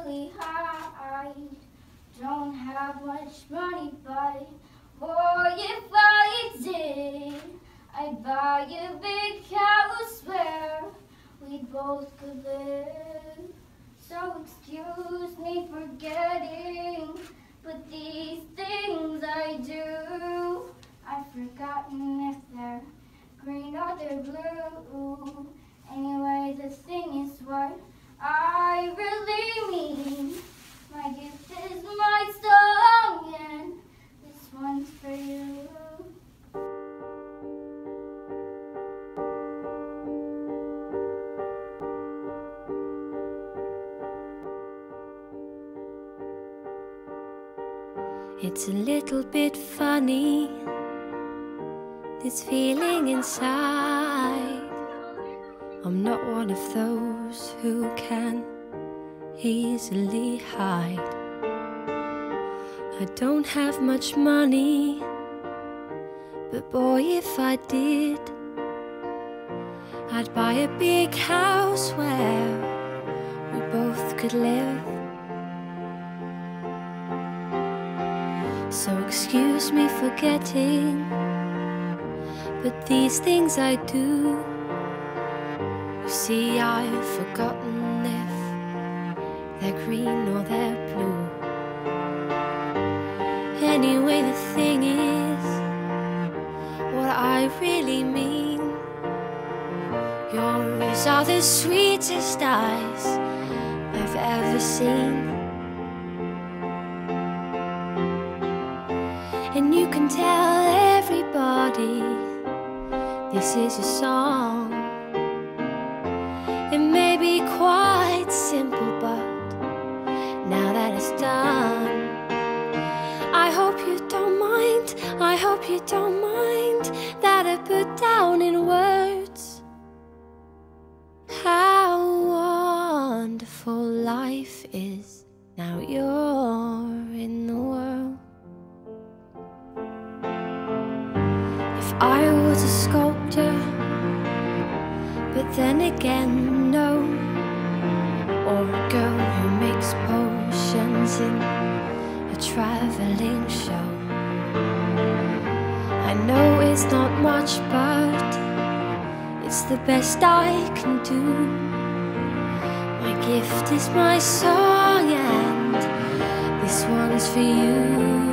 really high. Don't have much money, but boy, if I did, I'd buy a big house where we both could live. So excuse me for getting, but these things I do, I've forgotten if they're green or they're blue. Anyway, the thing is what I really mean. My gift is my song, and this one's for you. It's a little bit funny, this feeling inside. I'm not one of those who can easily hide. I don't have much money, but boy, if I did, I'd buy a big house where we both could live. So excuse me for getting, but these things I do. You see, I've forgotten if they're green or they're blue. Anyway, the thing is what I really mean. Yours are the sweetest eyes I've ever seen. And you can tell everybody this is a song. It may be quite simple, but now that it's done, I hope you don't mind, I hope you don't mind that I put down in words how wonderful life is now you're in the world. If I was a sculptor, but then again, no, or a girl who makes potions in a traveling show. I know it's not much, but it's the best I can do. My gift is my song, and this one's for you.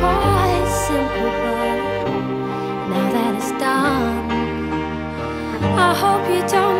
quite simple, but now that it's done, I hope you don't